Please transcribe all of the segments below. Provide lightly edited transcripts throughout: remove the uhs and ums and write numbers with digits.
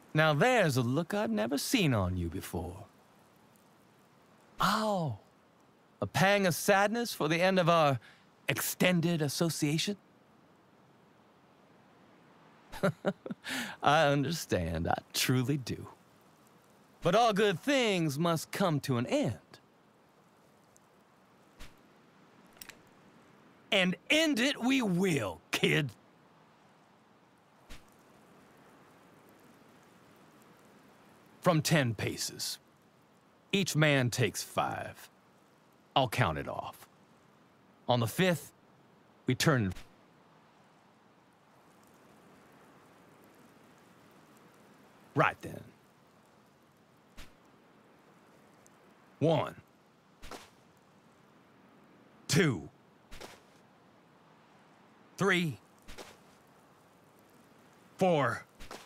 Now there's a look I've never seen on you before. Oh, a pang of sadness for the end of our extended association? I understand, I truly do. But all good things must come to an end. And end it we will, kid. From 10 paces. Each man takes 5. I'll count it off. On the 5th, we turn. Right then. 1, 2, 3, 4,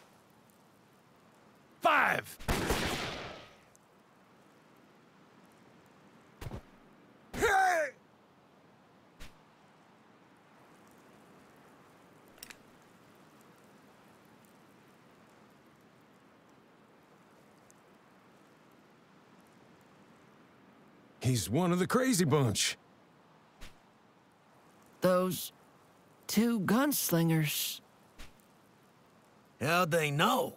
5. He's one of the crazy bunch. Those 2 gunslingers. How'd they know?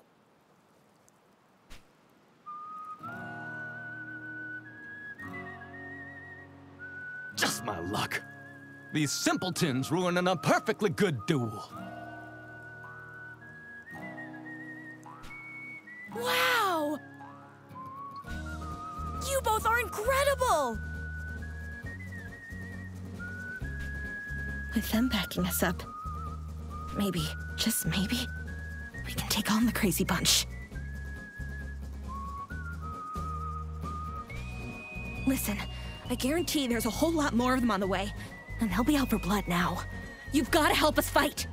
Just my luck. These simpletons ruining a perfectly good duel. Wow! You both are incredible! With them backing us up, maybe, just maybe, we can take on the crazy bunch. Listen, I guarantee there's a whole lot more of them on the way, and they'll be out for blood now. You've got to help us fight!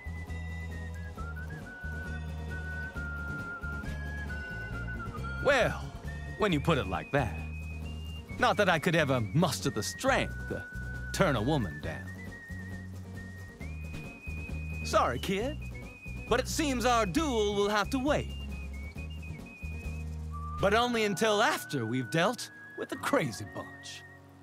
Well, when you put it like that. Not that I could ever muster the strength to turn a woman down. Sorry, kid, but it seems our duel will have to wait. But only until after we've dealt with the crazy bunch.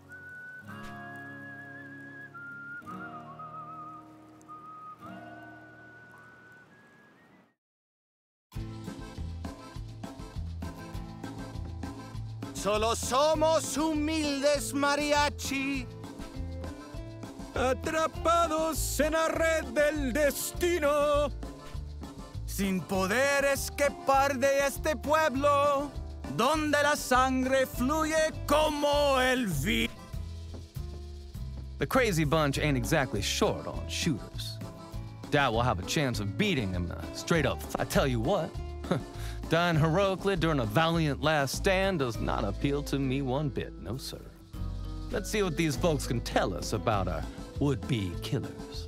Solo somos humildes mariachi. Atrapados en la red del destino. Sin poder escapar de este pueblo, donde la sangre fluye como el vino. The crazy bunch ain't exactly short on shooters. Doubt we'll have a chance of beating them straight up. I tell you what, dying heroically during a valiant last stand does not appeal to me one bit, no sir. Let's see what these folks can tell us about our would-be killers.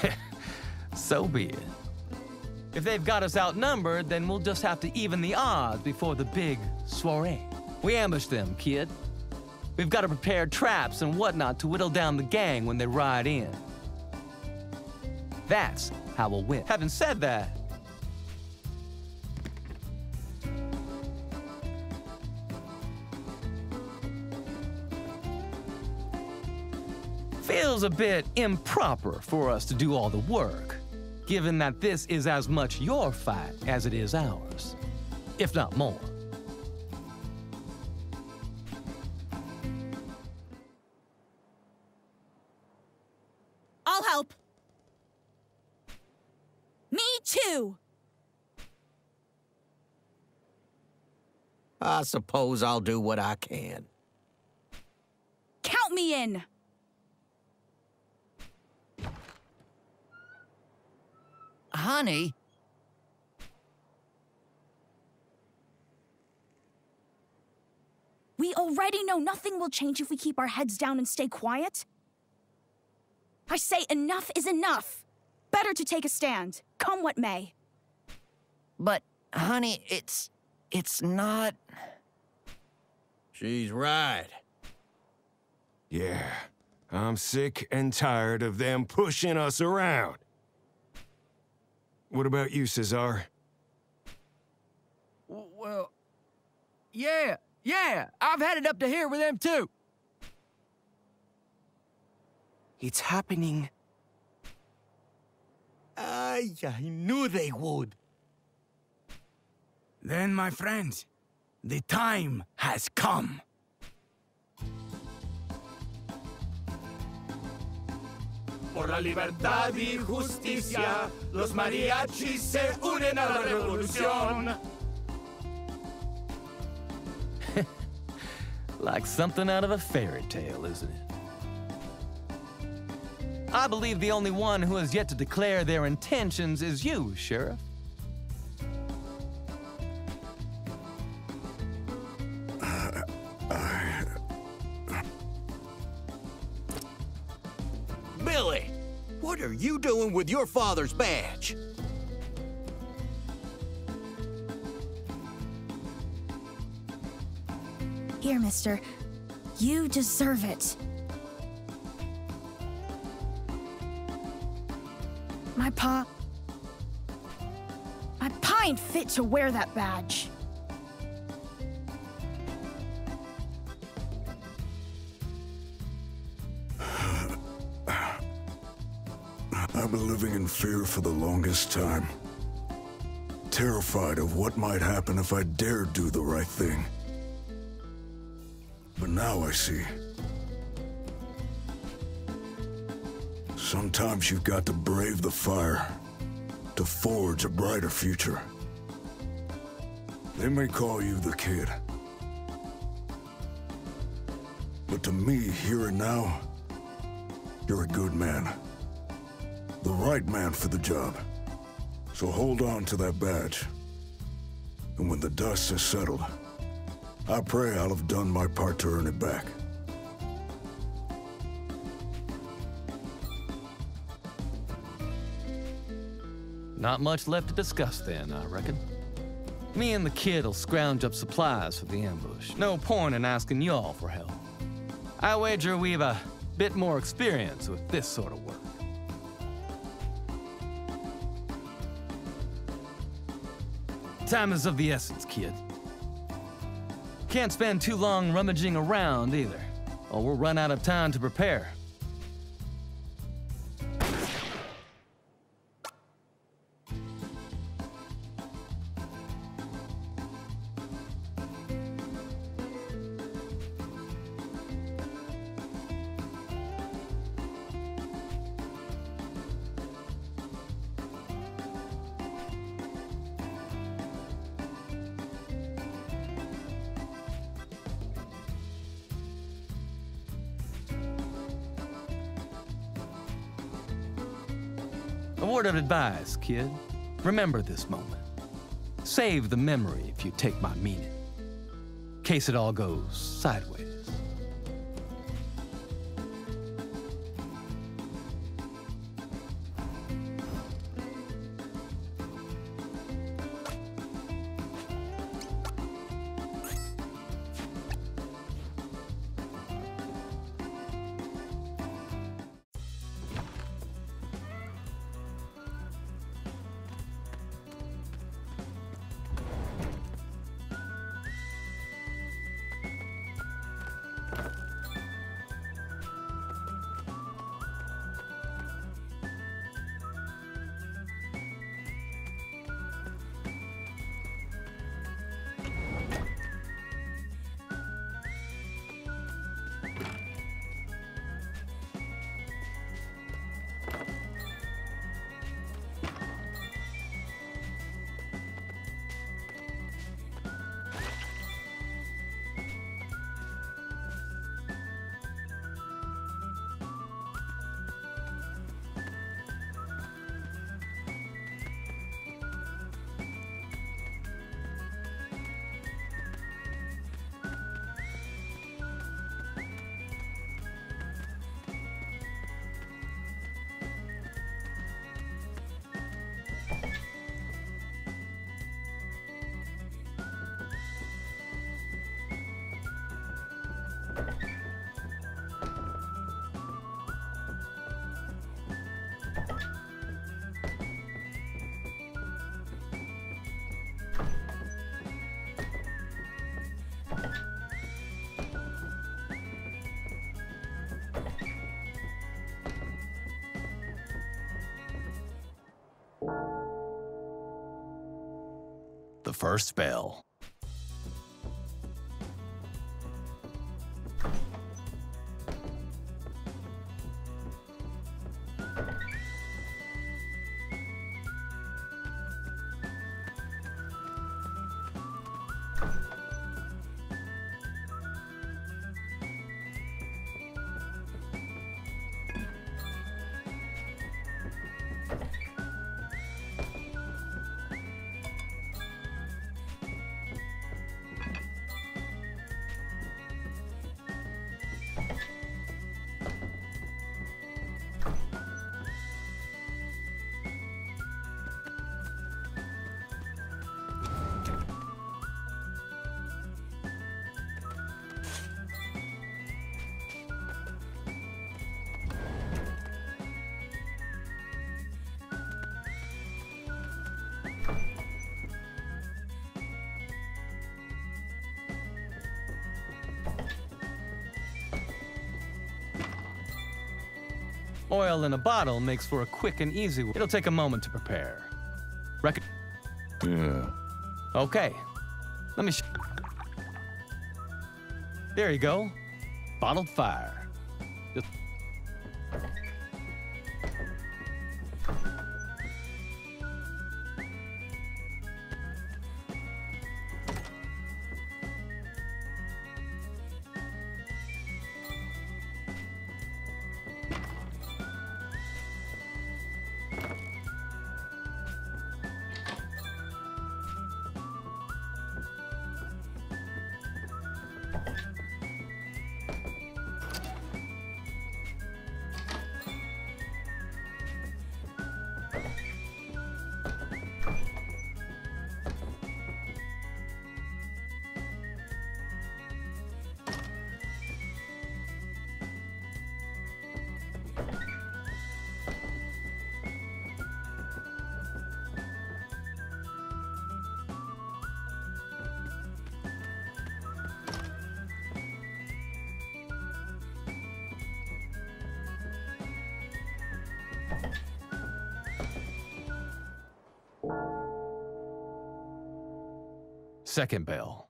So be it. If they've got us outnumbered, then we'll just have to even the odds before the big soiree. We ambush them, kid. We've got to prepare traps and whatnot to whittle down the gang when they ride in. That's how we'll win. Having said that, feels a bit improper for us to do all the work, given that this is as much your fight as it is ours, if not more. I'll help. Me too. I suppose I'll do what I can. Count me in. Honey, We already know nothing will change if we keep our heads down and stay quiet. I say enough is enough. Better to take a stand, come what may. but honey, it's not... She's right. Yeah, I'm sick and tired of them pushing us around. What about you, Cesar? Well, yeah, I've had it up to here with them too. It's happening. I knew they would. Then, my friends, the time has come. Por la libertad y justicia, los mariachis se unen a la revolución. Like something out of a fairy tale, isn't it? I believe the only one who has yet to declare their intentions is you, Sheriff. Billy, what are you doing with your father's badge? Here, mister. You deserve it. My pa ain't fit to wear that badge. I've been living in fear for the longest time. Terrified of what might happen if I dared do the right thing. But now I see. Sometimes you've got to brave the fire to forge a brighter future. They may call you the kid. But to me, here and now, you're a good man. The right man for the job. So hold on to that badge. And when the dust has settled, I pray I'll have done my part to earn it back. Not much left to discuss then, I reckon. Me and the kid will scrounge up supplies for the ambush. No point in asking y'all for help. I wager we've a bit more experience with this sort of work. Time is of the essence, kid. Can't spend too long rummaging around either, or we'll run out of time to prepare. A word of advice, kid. Remember this moment. Save the memory if you take my meaning. In case it all goes sideways. the first bell. Oil in a bottle makes for a quick and easy way. It'll take a moment to prepare. Yeah. Okay. Let me There you go. Bottled fire. Just second bell.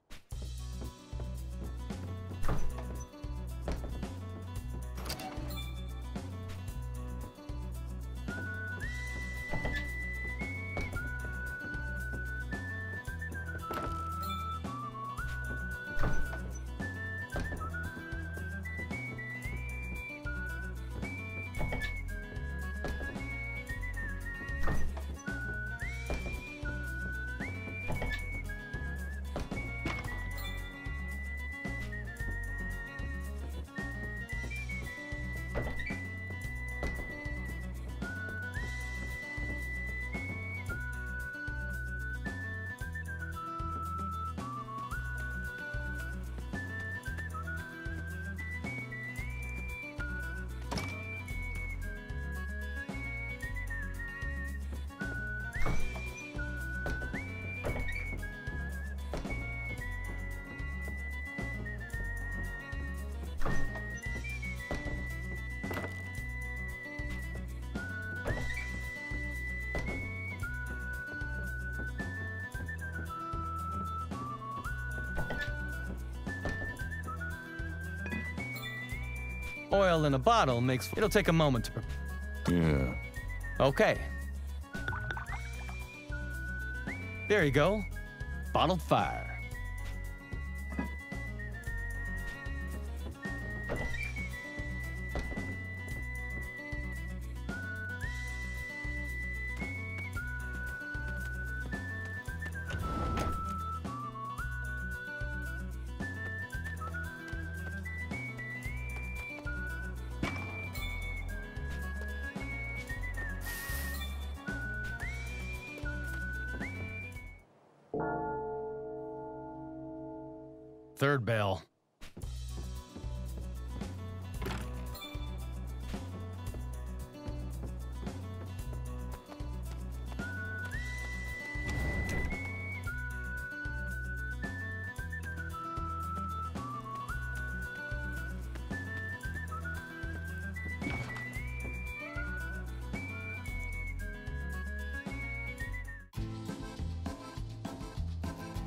Oil in a bottle makes... It'll take a moment to prepare. Yeah. Okay. There you go. Bottled fire. Third bell.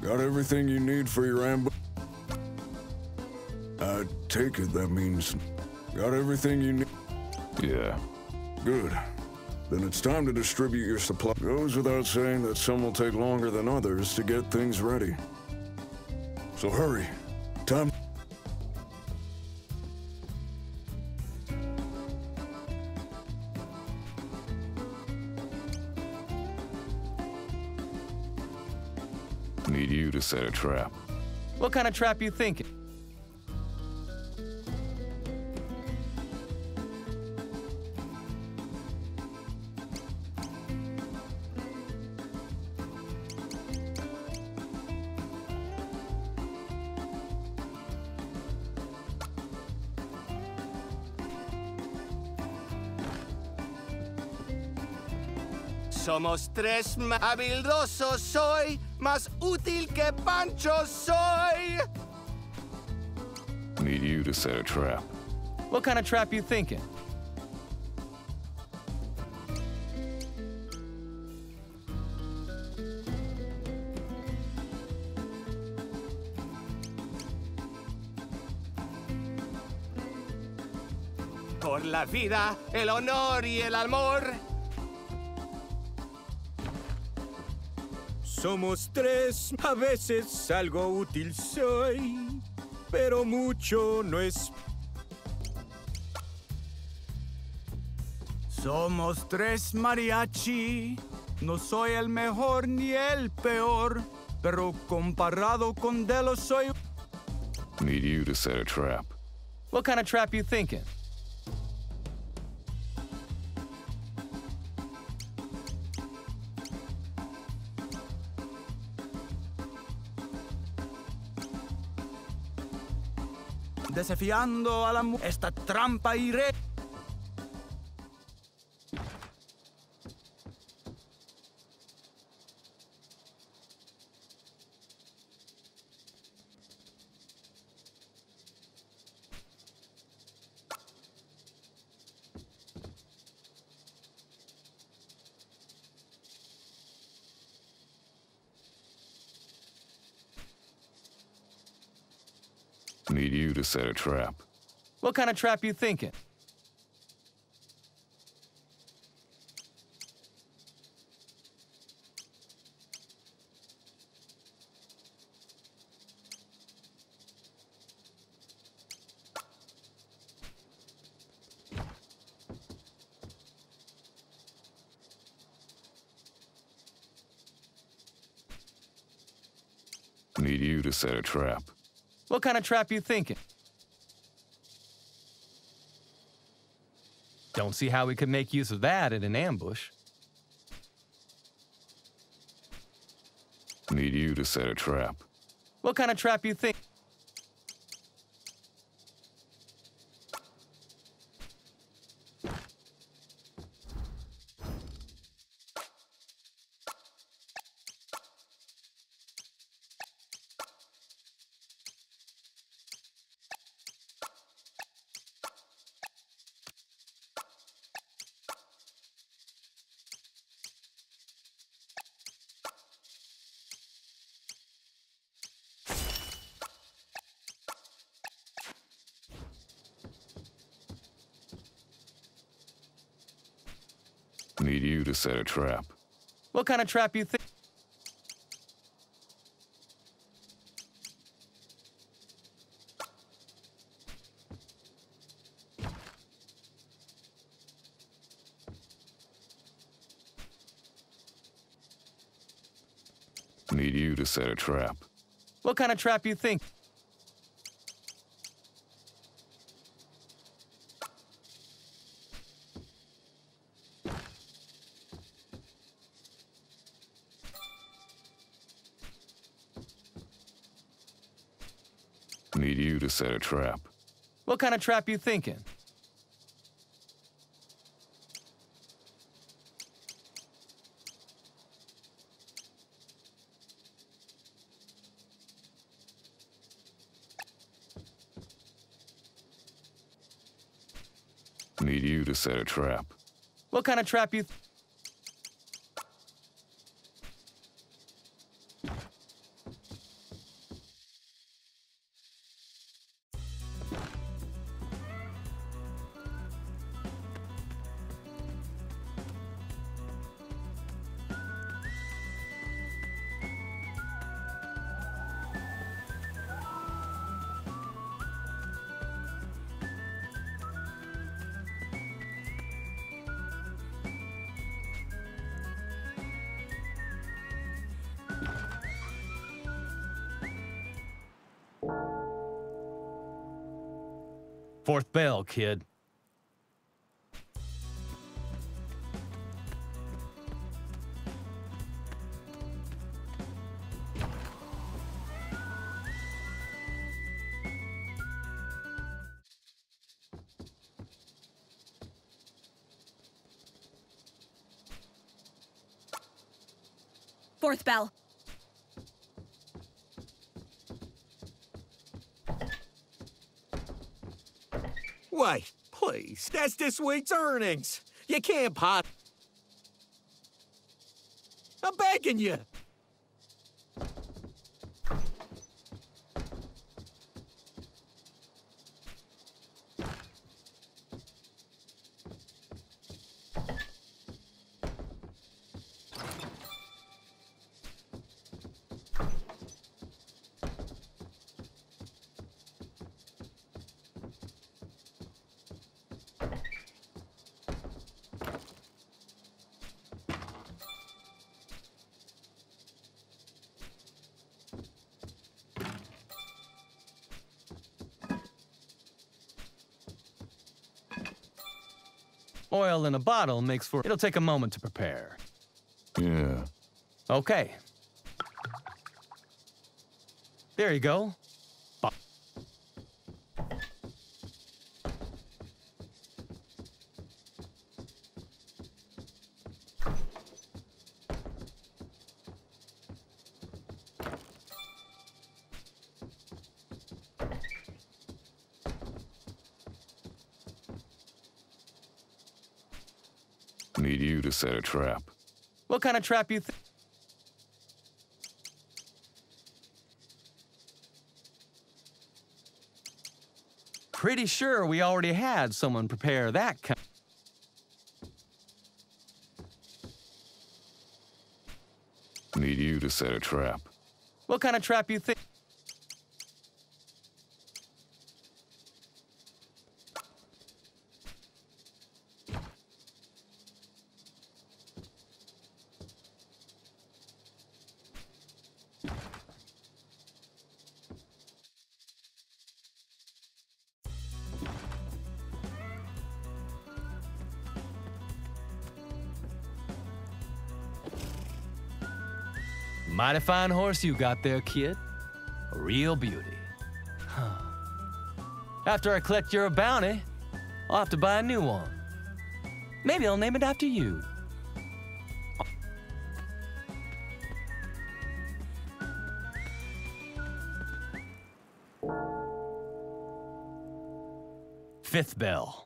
Got everything you need for your ambush? I take it that means got everything you need? Yeah. Good. Then it's time to distribute your supply. Goes without saying that some will take longer than others to get things ready. So hurry. Time. Need you to set a trap. What kind of trap you thinking? Somos tres, habilidoso soy, más útil que Pancho soy. Need you to set a trap. What kind of trap you thinking? Por la vida, el honor y el amor. Somos tres, a veces algo útil soy, pero mucho no es. Somos tres mariachi, no soy el mejor ni el peor, pero comparado con Delo soy. Need you to set a trap. What kind of trap you thinking? Desafiando a esta trampa iré. Need you to set a trap. What kind of trap you thinking? Need you to set a trap. What kind of trap you thinking? Don't see how we could make use of that in an ambush. Need you to set a trap. What kind of trap you think? Need you to set a trap. What kind of trap you think? Need you to set a trap. What kind of trap you think? Need you to set a trap. What kind of trap you thinking? Need you to set a trap. What kind of trap you... Fourth bell, kid. Fourth bell. Wait, please. That's this week's earnings. You can't I'm begging you. Oil in a bottle makes for... It'll take a moment to prepare. Yeah. Okay. There you go. Need you to set a trap. What kind of trap you think? Pretty sure we already had someone prepare that kind. Need you to set a trap. What kind of trap you think? Mighty fine horse you got there, kid. A real beauty. Huh. After I collect your bounty, I'll have to buy a new one. Maybe I'll name it after you. Fifth bell.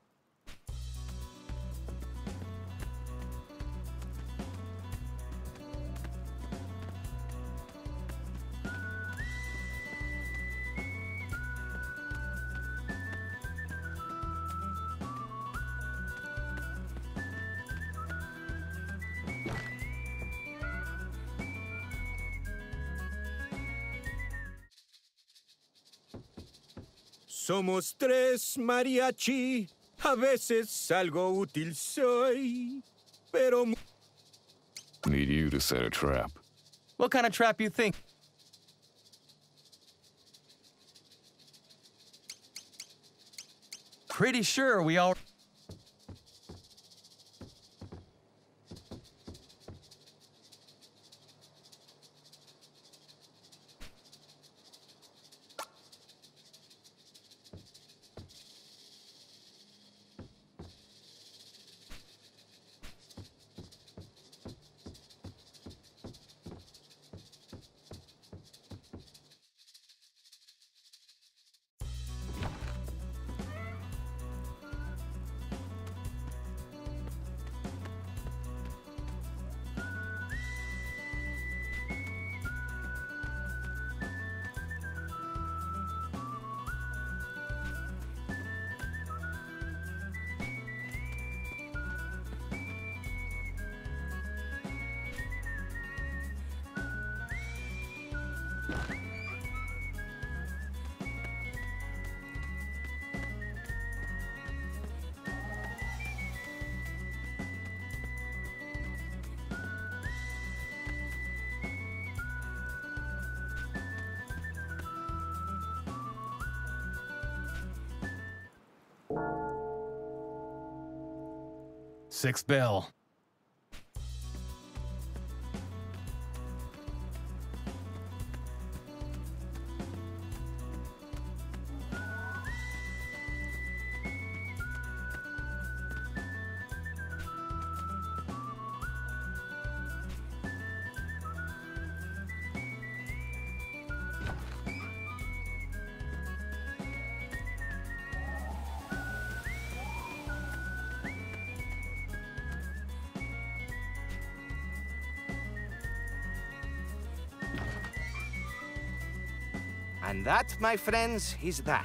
Somos tres mariachi, a veces algo útil soy, pero... Need you to set a trap. What kind of trap you think? Pretty sure we all... Sixth bell. And that, my friends, is that.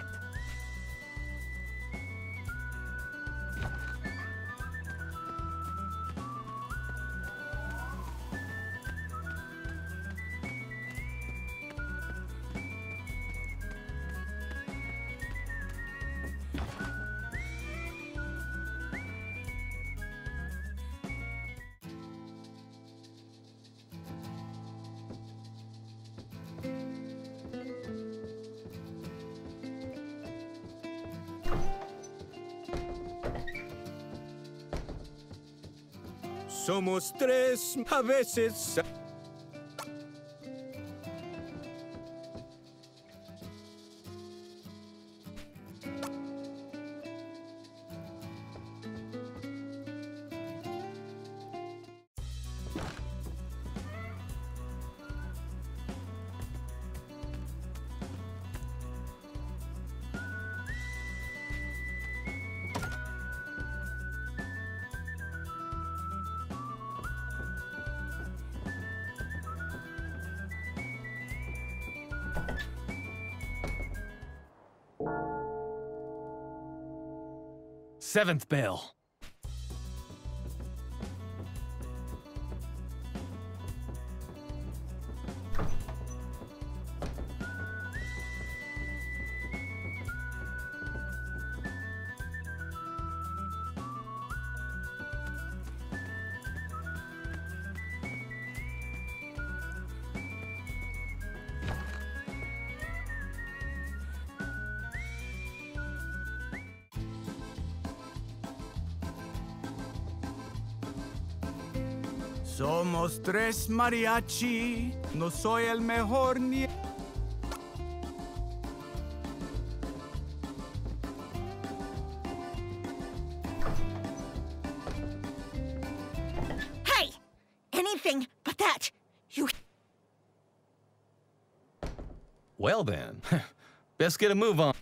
Somos tres, a veces. Seventh bell. Somos tres mariachi, no soy el mejor ni... Hey! Anything but that! You... Well then, best get a move on.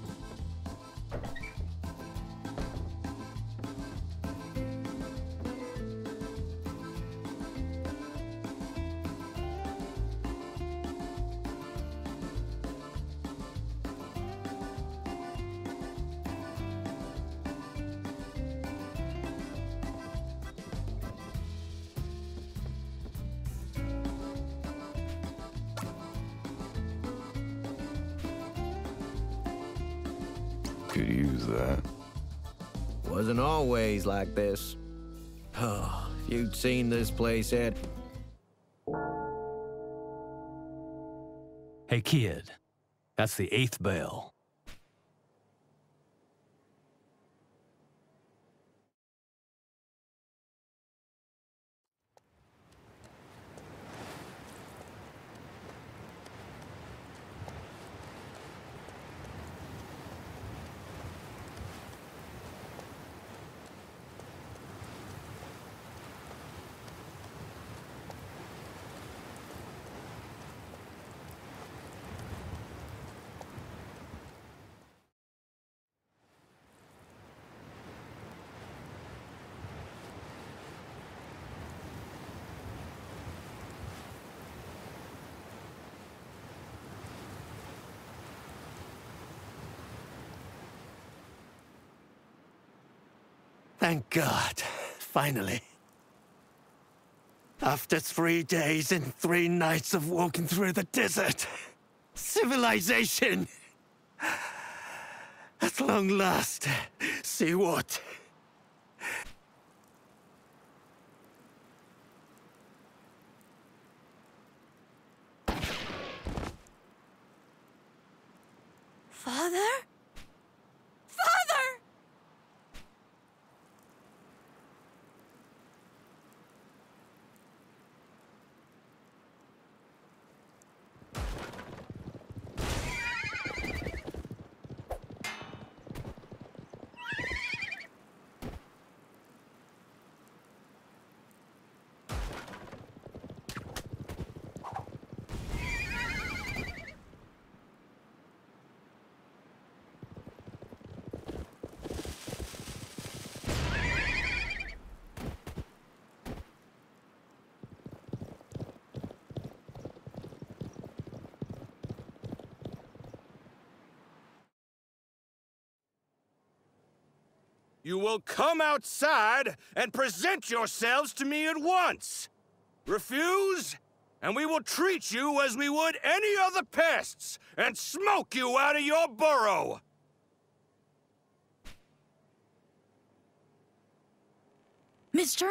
Could use that. Wasn't always like this. Oh, if you'd seen this place, Ed. Hey kid, that's the eighth bell. Thank God, finally. After 3 days and 3 nights of walking through the desert, civilization! At long last, see what? Father? Father! you will come outside and present yourselves to me at once. Refuse, and we will treat you as we would any other pests and smoke you out of your burrow. Mister?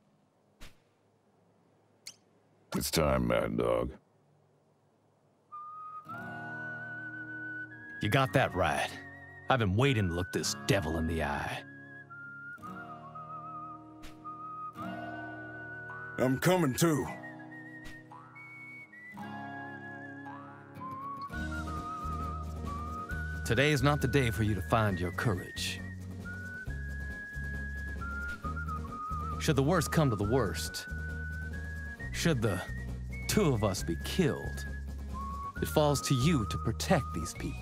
It's time, Mad Dog. You got that right. I've been waiting to look this devil in the eye. I'm coming too. Today's not the day for you to find your courage. Should the worst come to the worst, should the two of us be killed, it falls to you to protect these people.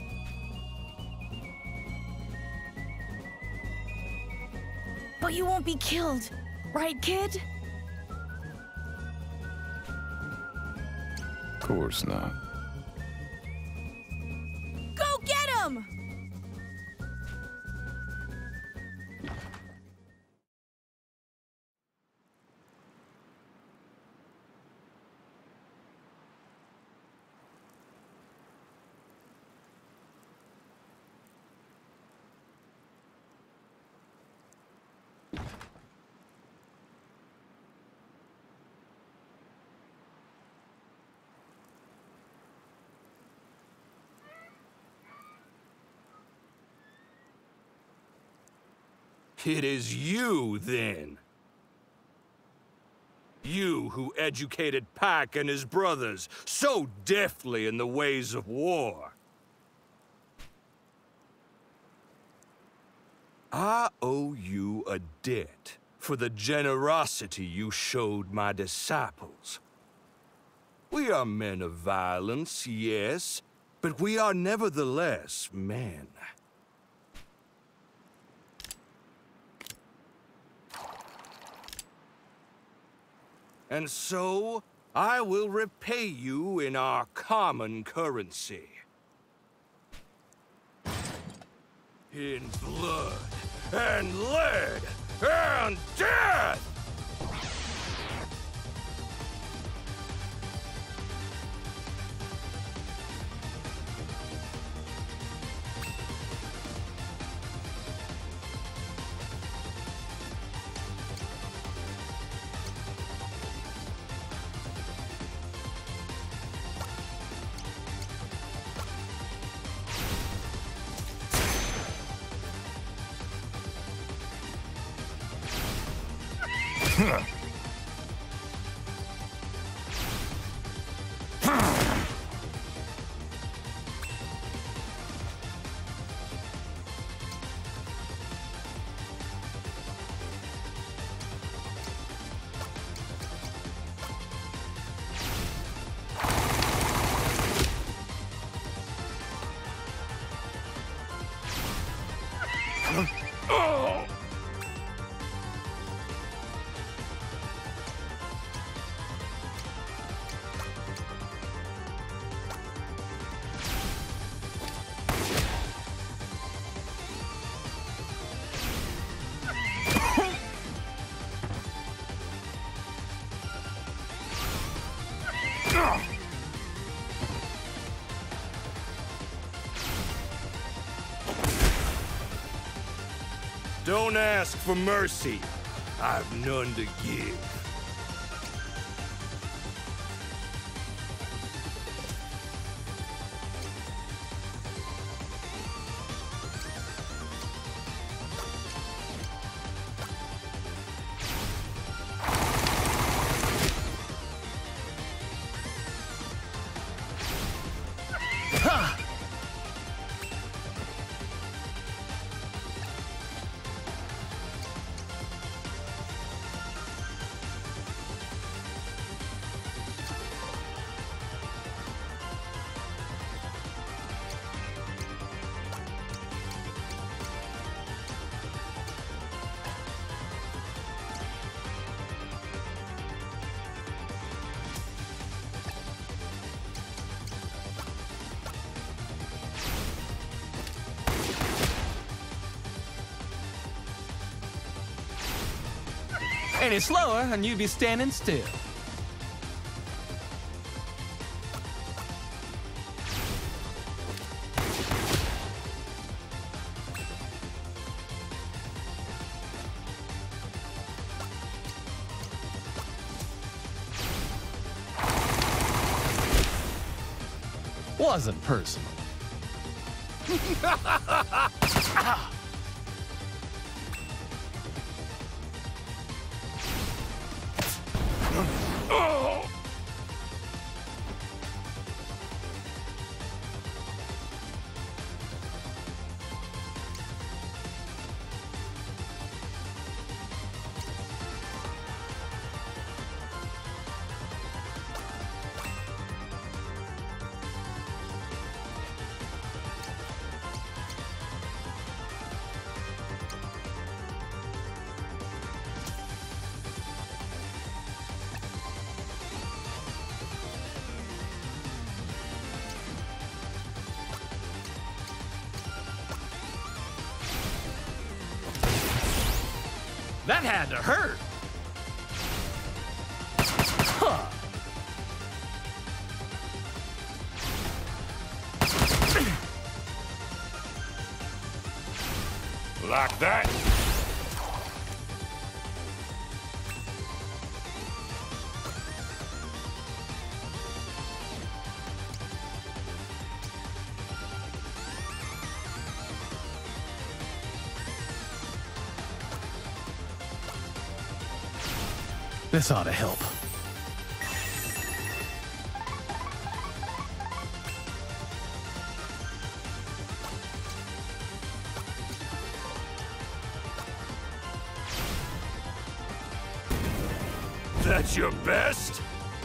But you won't be killed, right, kid? Of course not. Go get him! It is you, then. You who educated Pac and his brothers so deftly in the ways of war. I owe you a debt for the generosity you showed my disciples. We are men of violence, yes, but we are nevertheless men. And so, I will repay you in our common currency. In blood, and lead, and death! Don't ask for mercy. I've none to give. Any slower, and you'd be standing still. Wasn't personal. That had to hurt. Huh. Like that? This ought to help. That's your best?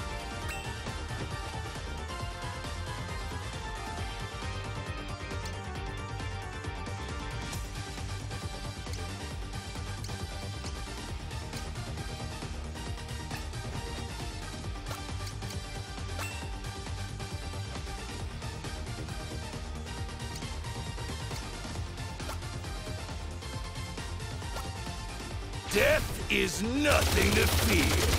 Death is nothing to fear.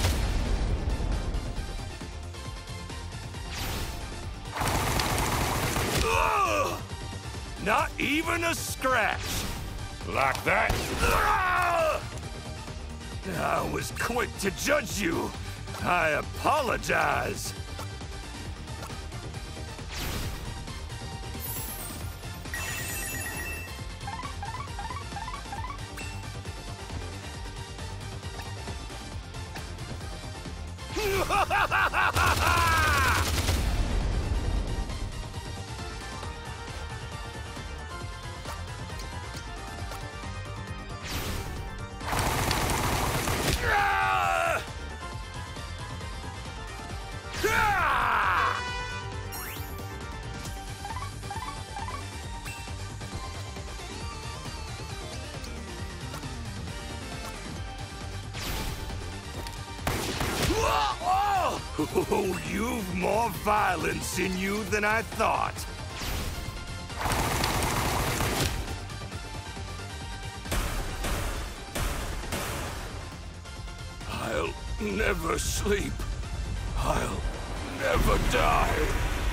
Ugh! Not even a scratch. Like that? Ugh! I was quick to judge you. I apologize. Oh, you've more violence in you than I thought. I'll never sleep. I'll never die.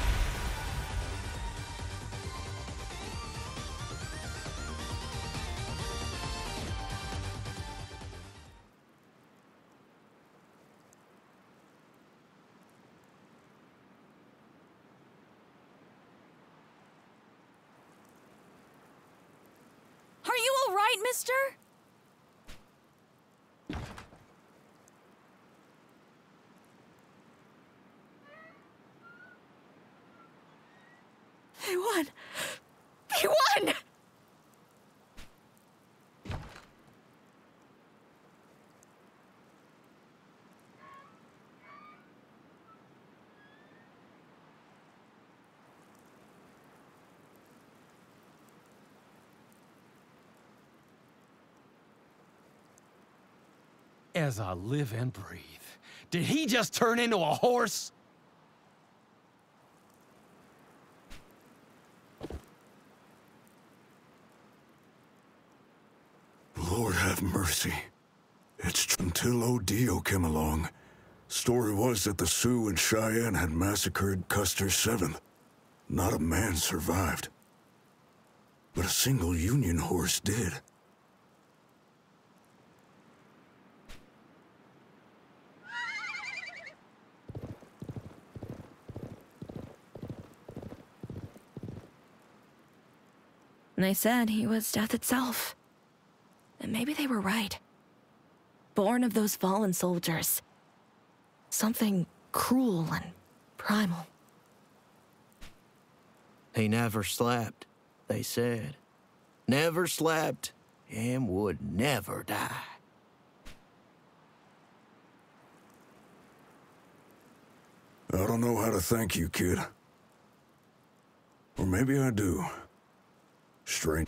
Are you all right, mister? They won! They won! As I live and breathe. Did he just turn into a horse? Lord have mercy. It's until Odio came along. Story was that the Sioux and Cheyenne had massacred Custer 7th. Not a man survived. But a single Union horse did. And they said he was death itself. And maybe they were right. Born of those fallen soldiers. Something cruel and primal. He never slept, they said. Never slept, and would never die. I don't know how to thank you, kid. Or maybe I do. Strange.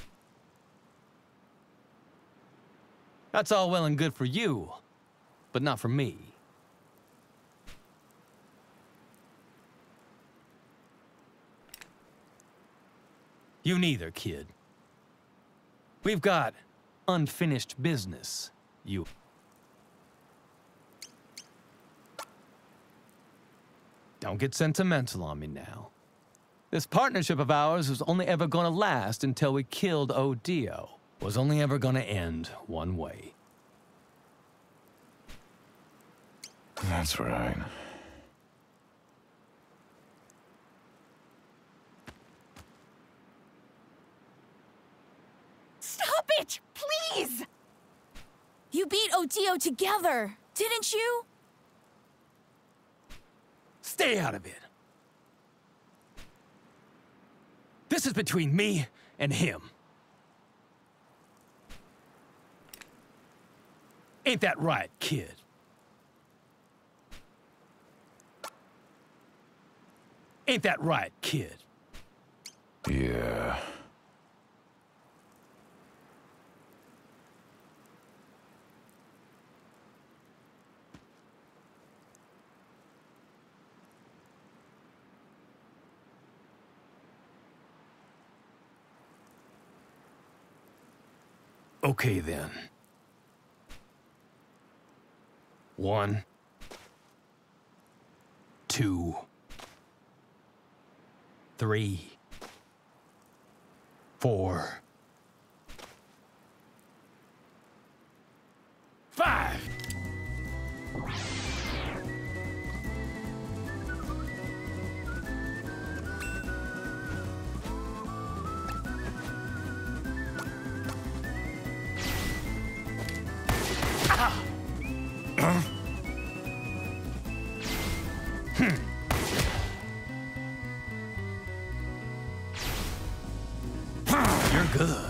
That's all well and good for you, but not for me. You neither, kid. We've got unfinished business, you. Don't get sentimental on me now. This partnership of ours was only ever gonna last until we killed Odio. Was only ever gonna end one way. That's right. Stop it! Please! You beat Odio together, didn't you? Stay out of it. This is between me and him. Ain't that right, kid? Ain't that right, kid? Yeah. Okay, then. 1, 2, 3, 4, 5. You're good.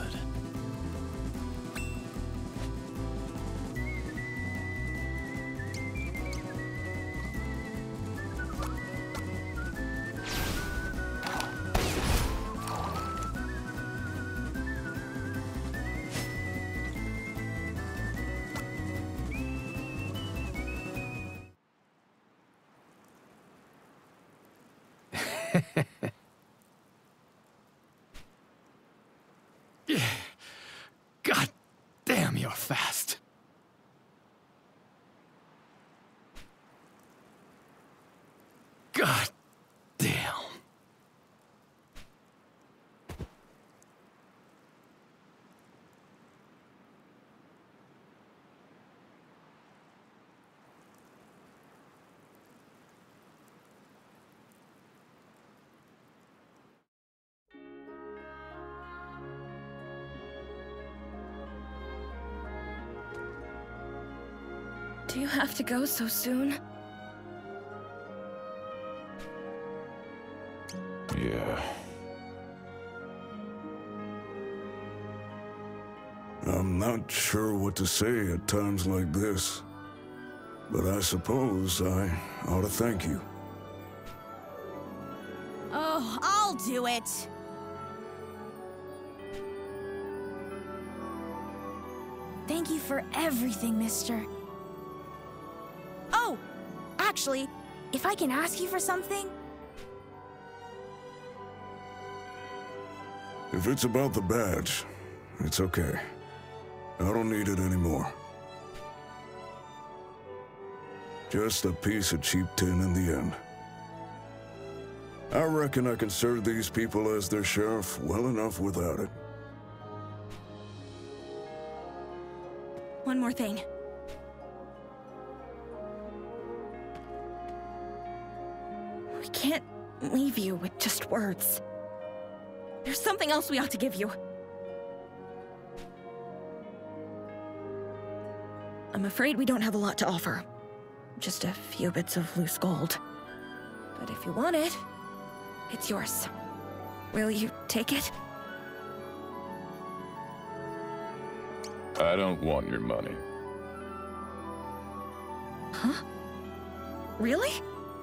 God damn, you're fast. God damn. Do you have to go so soon? Yeah. I'm not sure what to say at times like this, but I suppose I ought to thank you. Oh, I'll do it. Thank you for everything, mister. Oh, actually, if I can ask you for something? If it's about the badge, it's okay. I don't need it anymore. Just a piece of cheap tin in the end. I reckon I can serve these people as their sheriff well enough without it. One more thing. We can't leave you with just words. There's something else we ought to give you. I'm afraid we don't have a lot to offer. Just a few bits of loose gold. But if you want it, it's yours. Will you take it? I don't want your money. Huh? Really?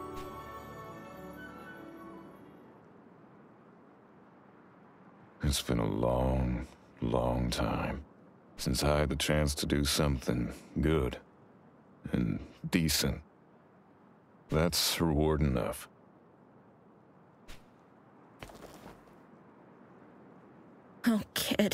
It's been a long, long time since I had the chance to do something good and decent. That's reward enough. Oh, kid.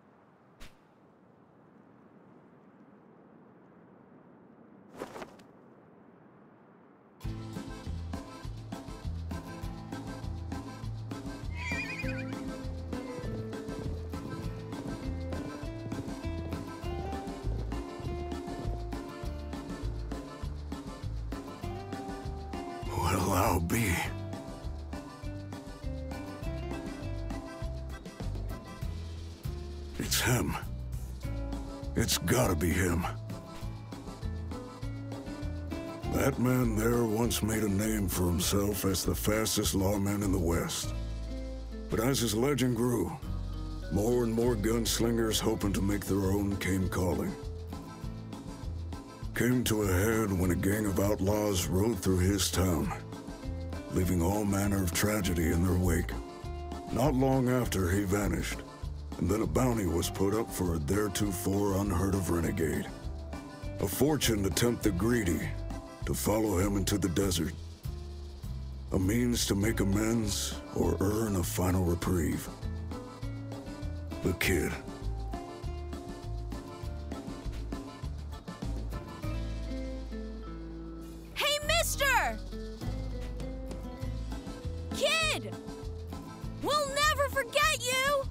Well, I'll be. It's him. It's gotta be him. That man there once made a name for himself as the fastest lawman in the West. But as his legend grew, more and more gunslingers hoping to make their own came calling. Came to a head when a gang of outlaws rode through his town, leaving all manner of tragedy in their wake. Not long after, he vanished, and then a bounty was put up for a theretofore unheard-of renegade. A fortune to tempt the greedy to follow him into the desert. A means to make amends or earn a final reprieve. The kid. Hey, mister! Kid! We'll never forget you!